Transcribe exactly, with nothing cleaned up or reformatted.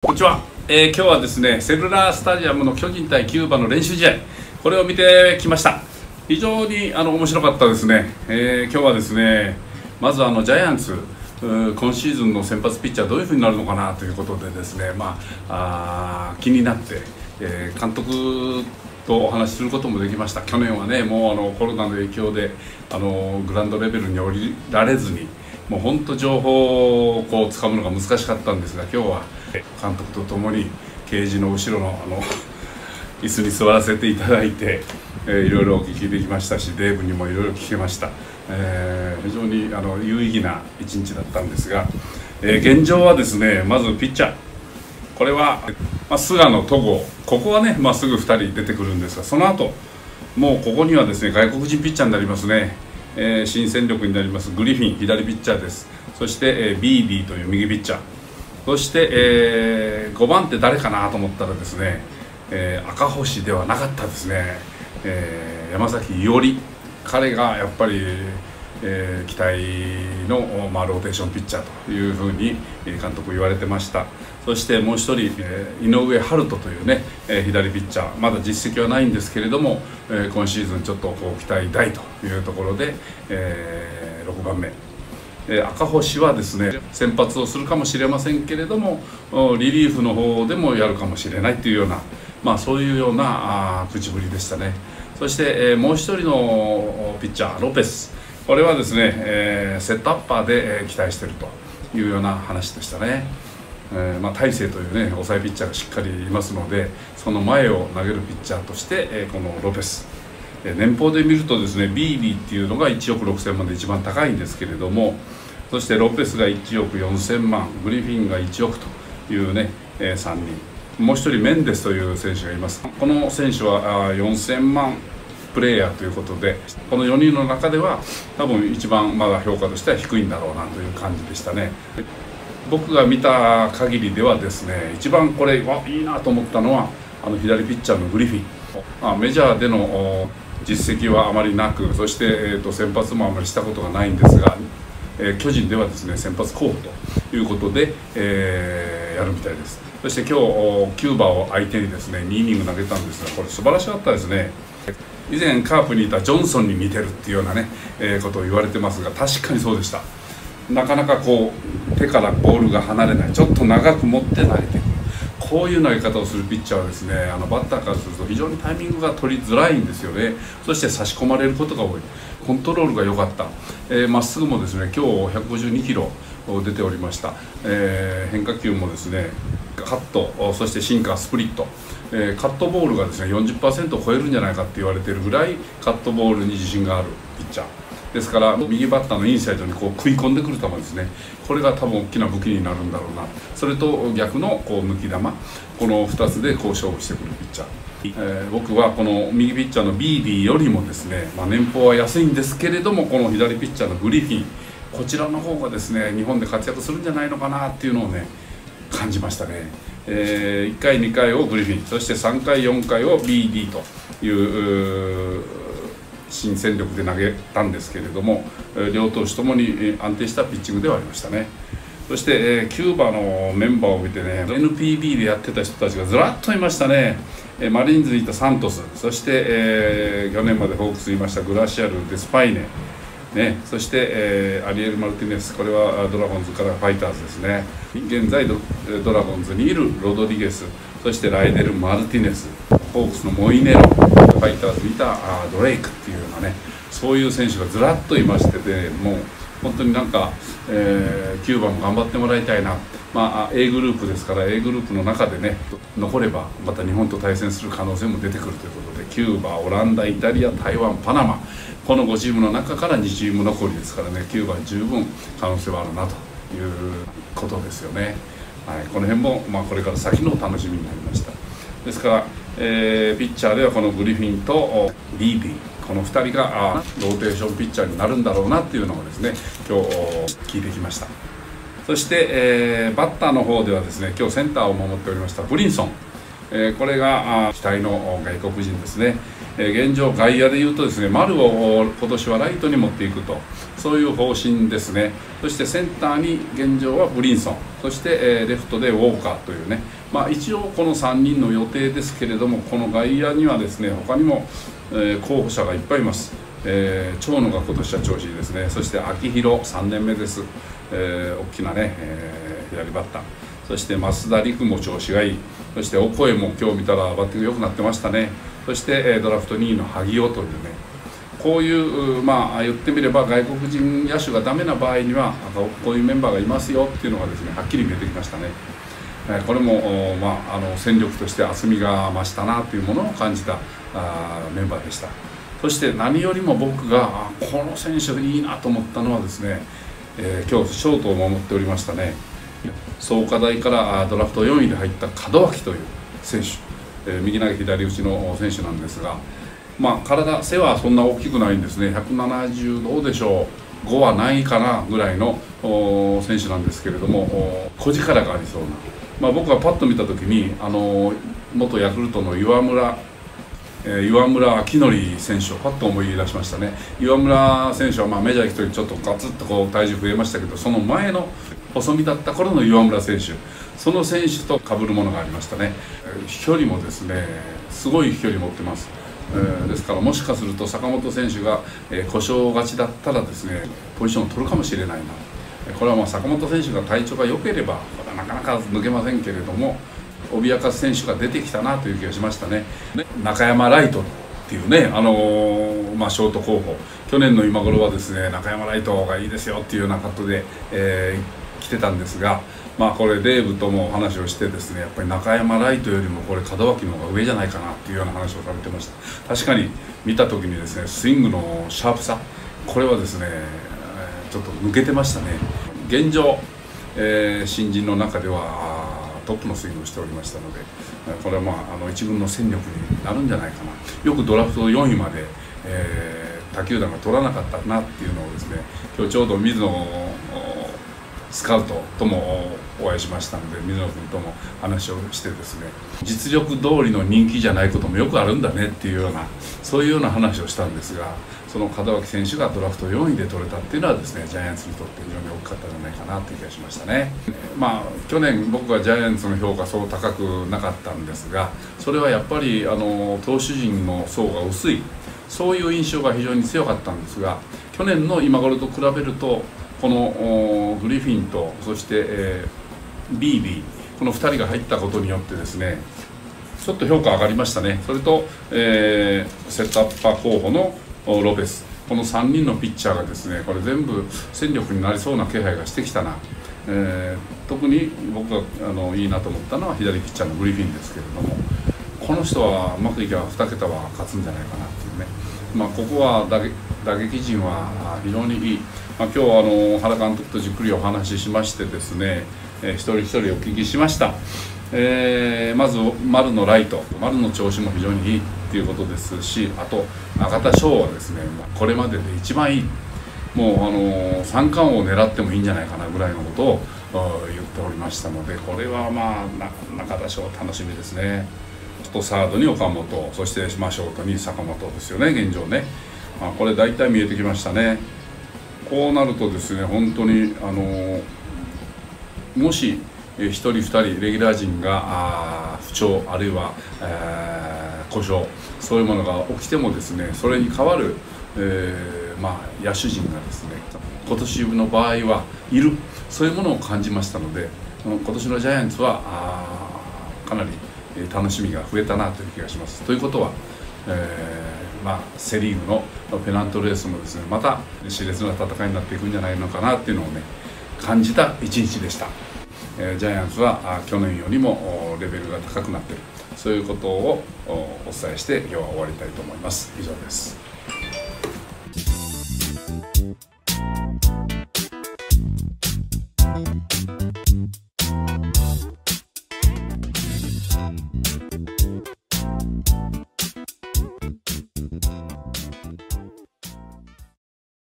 こんにちは、えー、今日はですねセルラースタジアムの巨人対キューバの練習試合、これを見てきました。非常にあの面白かったですね。えー、今日はですねまずあのジャイアンツ今シーズンの先発ピッチャーどういうふうになるのかなということでですね、まあ、あ気になって、えー、監督とお話しすることもできました。去年はねもうあのコロナの影響であのグラウンドレベルに降りられずにもう本当情報をこう掴むのが難しかったんですが、今日は監督とともにケージの後ろのあの椅子に座らせていただいて、えー、いろいろお聞きできましたし、デーブにもいろいろ聞けました。えー、非常にあの有意義な一日だったんですが、えー、現状はですねまずピッチャー、これは、まあ、菅野、戸郷、ここはね、まあ、すぐふたり出てくるんですが、その後もうここにはですね外国人ピッチャーになりますね。えー、新戦力になりますグリフィン、左ピッチャーです。そして、えー、ビーディという右ピッチャー、そして、えー、ごばんって誰かなと思ったらですね、えー、赤星ではなかったですね、えー、山崎伊織、彼がやっぱり、えー、期待の、まあ、ローテーションピッチャーというふうに監督言われてました。そしてもう一人、えー、井上温人というね、えー、左ピッチャー、まだ実績はないんですけれども、えー、今シーズンちょっとこう期待大というところで、えー、ろくばんめ、えー、赤星はですね先発をするかもしれませんけれどもリリーフの方でもやるかもしれないというような、まあ、そういうようなあ口ぶりでしたね。そして、えー、もう一人のピッチャーロペス、これはですね、えー、セットアッパーで、えー、期待しているというような話でしたね。えーまあ、大勢というね抑えピッチャーがしっかりいますので、その前を投げるピッチャーとして、えー、このロペス、えー、年俸で見るとですねビーディっていうのがいちおくろくせんまんで一番高いんですけれども、そしてロペスがいちおくよんせんまん、グリフィンがいちおくというね、えー、さんにん、もうひとりメンデスという選手がいます。この選手はよんせんまんプレーヤーということで、このよにんの中では多分一番まだ評価としては低いんだろうなという感じでしたね。僕が見た限りではですね一番これわいいなと思ったのはあの左ピッチャーのグリフィン、まあ、メジャーでの実績はあまりなく、そして、えー、と先発もあまりしたことがないんですが、えー、巨人ではですね先発候補ということで、えー、やるみたいです。そして今日キューバを相手にですねにイニング投げたんですが、これ素晴らしかったですね。以前カープにいたジョンソンに似てるっていうようなね、えー、ことを言われてますが、確かにそうでした。なかなかこう手からボールが離れない、ちょっと長く持って投げていく、こういう投げ方をするピッチャーはですねあのバッターからすると非常にタイミングが取りづらいんですよね。そして差し込まれることが多い、コントロールが良かった、えー、まっすぐもですね今日ひゃくごじゅうにキロ出ておりました。えー、変化球もですねカット、そしてシンカー、スプリット、えー、カットボールがですね よんじゅっパーセント を超えるんじゃないかって言われているぐらいカットボールに自信があるピッチャーですから、右バッターのインサイドにこう食い込んでくる球ですね、これが多分大きな武器になるんだろうな。それと逆のこう抜き球、このふたつでこう勝負してくるピッチャー、えー、僕はこの右ピッチャーのビーディよりもですね、まあ、年俸は安いんですけれども、この左ピッチャーのグリフィン、こちらの方がですね日本で活躍するんじゃないのかなっていうのをね感じましたね。えー、いっかいにかいをグリフィン、そしてさんかいよんかいを ビーディー という新戦力で投げたんですけれども、両投手ともに安定したピッチングではありましたね。そして、えー、キューバのメンバーを見てね エヌピービー でやってた人たちがずらっといましたね。えー、マリーンズにいたサントス、そして、えー、去年までホークスにいましたグラシアル・デスパイネ、ね、そして、えー、アリエル・マルティネス、これはドラゴンズからファイターズですね。現在 ド, ドラゴンズにいるロドリゲス、そしてライデル・マルティネス、ホークスのモイネロ、ファイターズにいたあドレイクっていうようなね、そういう選手がずらっといましてて、もう本当になんか、えー、キューバも頑張ってもらいたいな、まあ、A グループですから A グループの中でね残ればまた日本と対戦する可能性も出てくるということで、キューバ、オランダ、イタリア、台湾、パナマ、このごチームの中からにチーム残りですからね、キューバは十分可能性はあるなということですよね。はい、この辺も、まあ、これから先の楽しみになりました。ですから、えー、ピッチャーではこのグリフィンとビーディ、このふたりがあローテーションピッチャーになるんだろうなっていうのをですね今日聞いてきました。そして、えー、バッターの方ではですね今日センターを守っておりましたブリンソン、えー、これが期待の外国人ですね。えー、現状外野でいうとですね丸を今年はライトに持っていくと、そういう方針ですね。そしてセンターに現状はブリンソン、そして、えー、レフトでウォーカーというね、 まあ、一応このさんにんの予定ですけれども、この外野にはですね他にも、えー、候補者がいっぱいいます。えー、長野が今年は調子いいですね。そして秋広さんねんめです。えー、大きなね、えー、左バッター。そして増田陸も調子がいい。そしてオコエも今日見たらバッティング良くなってましたね。そして、えー、ドラフトにいの萩尾というね、こういうまあ言ってみれば外国人野手がダメな場合にはこういうメンバーがいますよっていうのがですねはっきり見えてきましたね。えー、これも、まあ、あの戦力として厚みが増したなというものを感じたあメンバーでした。そして何よりも僕がこの選手いいなと思ったのはですね、えー、今日ショートを守っておりましたね、創価大からドラフトよんいで入った門脇という選手、えー、右投げ左打ちの選手なんですが、まあ、体背はそんな大きくないんですね。ひゃくななじゅうどうでしょう、ごはないかなぐらいの選手なんですけれども、小力がありそうな、まあ、僕がパッと見た時にあの元ヤクルトの岩村えー、岩村明則選手をパッと思い出しましたね。岩村選手はまあメジャー行くときちょっとガツッとこう体重増えましたけど、その前の細身だった頃の岩村選手、その選手と被るものがありましたね。飛距離もですねすごい飛距離持ってます。えー、ですからもしかすると坂本選手が、えー、故障勝ちだったらですねポジションを取るかもしれないな。これはまあ坂本選手が体調が良ければなかなか抜けませんけれども、脅かす選手が出てきたなという気がしましたね。中山ライトっていうね、あのーまあ、ショート候補、去年の今頃はですね中山ライトがいいですよっていうようなカットで、えー、来てたんですが、まあ、これデーブとも話をしてですねやっぱり中山ライトよりもこれ門脇の方が上じゃないかなっていうような話をされてました。確かに見た時にですねスイングのシャープさ、これはですねちょっと抜けてましたね。現状、えー、新人の中ではトップのスイングをしておりましたので、これはまああの一軍の戦力になるんじゃないかな。よくドラフトよんいまで、えー、他球団が取らなかったなっていうのをですね、今日ちょうど水野スカウトともお会いしましたので、水野君とも話をしてですね、実力通りの人気じゃないこともよくあるんだねっていうような、そういうような話をしたんですが、その門脇選手がドラフトよんいで取れたっていうのはですねジャイアンツにとって非常に大きかったんじゃないかなという気がしましたね。まあ去年僕はジャイアンツの評価そう高くなかったんですが、それはやっぱりあの投手陣の層が薄い、そういう印象が非常に強かったんですが、去年の今頃と比べるとこのグリフィンとそして、えー、ビービー、このふたりが入ったことによってですねちょっと評価上がりましたね。それと、えー、セットアッパー候補のロペス、このさんにんのピッチャーがですねこれ全部戦力になりそうな気配がしてきたな。えー、特に僕があのいいなと思ったのは左ピッチャーのグリフィンですけれども、この人はうまくいけばに桁は勝つんじゃないかなっていうね、まあ、ここは打撃、打撃陣は非常にいい。まあ、今日あの原監督とじっくりお話ししましてですね、えー、一人一人お聞きしました。えー、まず丸のライト、丸の調子も非常にいいっていうことですし、あと中田翔はですねこれまでで一番いい、もうあの三冠王を狙ってもいいんじゃないかなぐらいのことを言っておりましたので、これはまあ中田翔楽しみですね。とサードに岡本、そしてまあショートに坂本ですよね現状ね。まあ、これ大体見えてきましたね。こうなるとですね本当にあのもしひとりふたりレギュラー陣が不調あるいは、えー、故障、そういうものが起きてもですねそれに代わる、えーまあ、野手陣がですね今年の場合はいる、そういうものを感じましたので、今年のジャイアンツはかなり楽しみが増えたなという気がします。ということは、えーまあ、セ・リーグのペナントレースもですねまた熾烈な戦いになっていくんじゃないのかなっていうのをね感じた一日でした。えー、ジャイアンツは去年よりもレベルが高くなっている、そういうことをお伝えして今日は終わりたいと思います。以上です。 Thank you.